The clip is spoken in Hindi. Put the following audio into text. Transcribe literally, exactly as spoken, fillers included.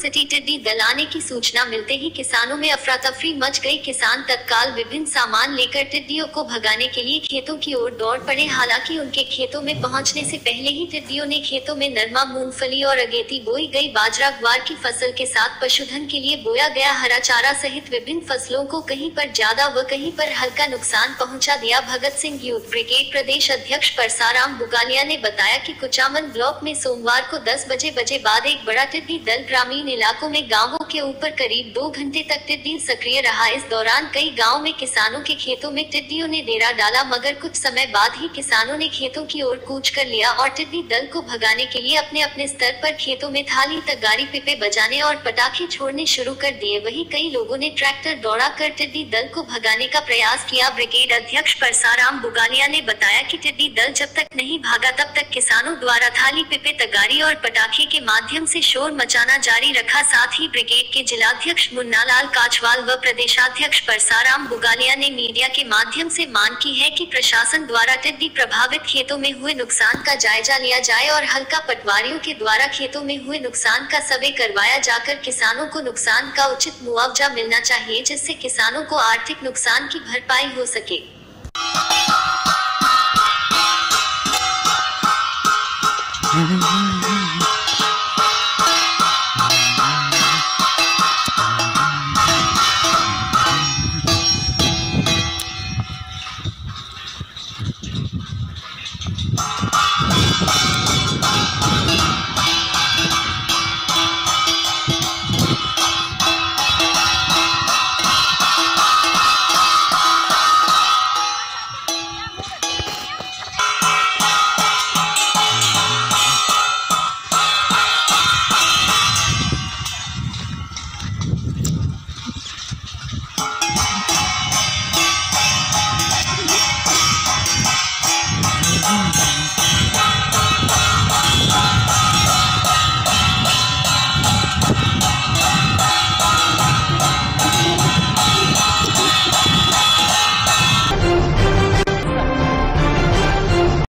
सिटी टिड्डी दल आने की सूचना मिलते ही किसानों में अफरा तफरी मच गई। किसान तत्काल विभिन्न सामान लेकर टिड्डियों को भगाने के लिए खेतों की ओर दौड़ पड़े। हालांकि उनके खेतों में पहुंचने से पहले ही टिड्डियों ने खेतों में नरमा, मूंगफली और अगेती बोई गई बाजरा, ग्वार की फसल के साथ पशुधन के लिए बोया गया हरा चारा सहित विभिन्न फसलों को कहीं पर ज्यादा व कहीं पर हल्का नुकसान पहुंचा दिया। भगत सिंह यूथ ब्रिगेड प्रदेश अध्यक्ष परसाराम बुगालिया ने बताया कि कुचामन ब्लॉक में सोमवार को दस बजे बजे बाद एक बड़ा टिड्डी दल ग्रामीण इलाकों में गांवों के ऊपर करीब दो घंटे तक टिड्डी सक्रिय रहा। इस दौरान कई गांवों में किसानों के खेतों में टिड्डियों ने डेरा डाला, मगर कुछ समय बाद ही किसानों ने खेतों की ओर कूच कर लिया और टिड्डी दल को भगाने के लिए अपने अपने स्तर पर खेतों में थाली, तगारी, पिपे बजाने और पटाखे छोड़ने शुरू कर दिए। वहीं कई लोगों ने ट्रैक्टर दौड़ा कर टिड्डी दल को भगाने का प्रयास किया। ब्रिगेड अध्यक्ष परसाराम बुगालिया ने बताया कि टिड्डी दल जब तक नहीं भागा तब तक किसानों द्वारा थाली, पिपे, तगारी और पटाखे के माध्यम से शोर मचाना जारी रखा। साथ ही ब्रिगेड के जिलाध्यक्ष मुन्नालाल काचवाल व प्रदेशाध्यक्ष परसाराम बुगालिया ने मीडिया के माध्यम से मांग की है कि प्रशासन द्वारा टिड्डी प्रभावित खेतों में हुए नुकसान का जायजा लिया जाए और हल्का पटवारियों के द्वारा खेतों में हुए नुकसान का सर्वे करवाया जाकर किसानों को नुकसान का उचित मुआवजा मिलना चाहिए, जिससे किसानों को आर्थिक नुकसान की भरपाई हो सके। हम्म हम्म हम्म